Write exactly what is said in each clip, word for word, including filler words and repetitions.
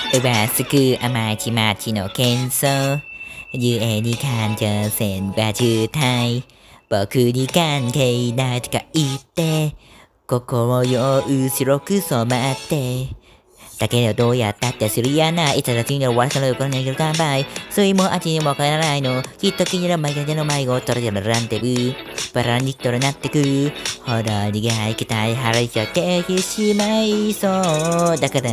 はすく甘ちまちの喧騒。ゆえに感情線は渋滞。僕に関係ないとか言って、心よ後ろく染まって。だけどどうやったってするやない。いつだちに終わらせるこのねぎる乾杯。酸いも味にもわからないの。きっと気になる前での迷子取れてるランデブー。バラにとらなってく。ほど苦い期待払いちゃってしまいそうだから。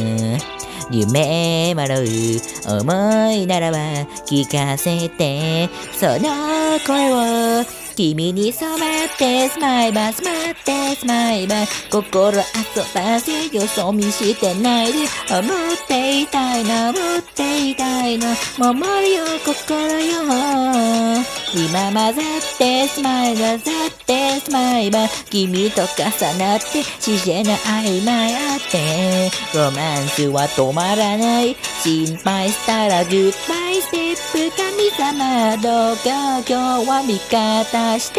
夢まろう思いならば聞かせて。その声を君に染まってスマイバースマってスマイバー心遊ばせよそ見してないで思っていたいな思っていたいな守るよ心よ今混ざってスマイバーざってスマイバー君と重なって自然な曖昧あってロマンスは止まらない心配したらグッバイステップ神様どうか今日は味方して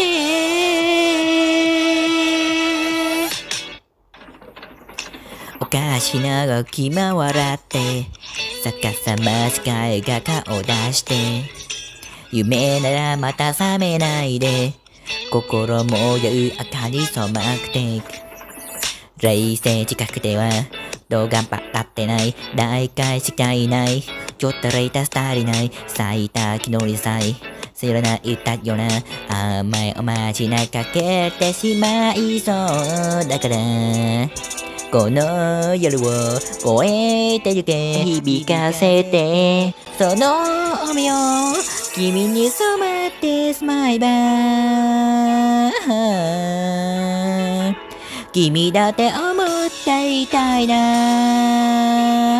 おかしな動き回って逆さま視界が顔出して夢ならまた覚めないで心も酔う赤に染まって冷静近くではどう頑張ったってない大会しかいないちょっとレータス足りない咲いた昨日にさえ知らない歌よな甘いおまじないかけてしまいそうだからこの夜を超えてゆけ響かせてその想いを君に染まってスマイバー君だって思っていたいな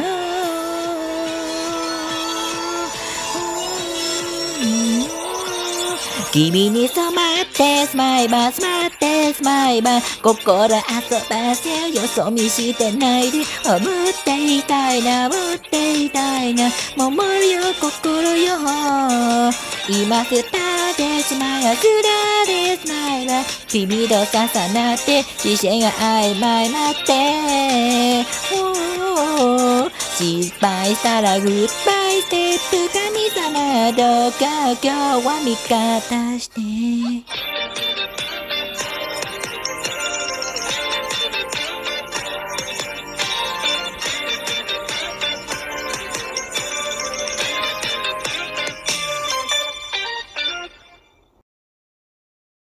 君に染まってスマイバースマってスマイバー心遊ばせよそ見してないで思っていたいな思っていたいな守るよ心よ今すたでしまいあすらでスマイバー君と重なって視線が曖昧なって失敗したらグッバイステップ神様どうか今日は味方して